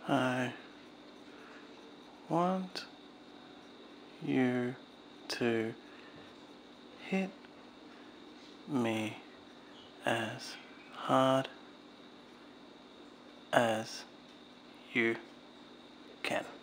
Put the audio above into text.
I want you to hit me as hard as you can.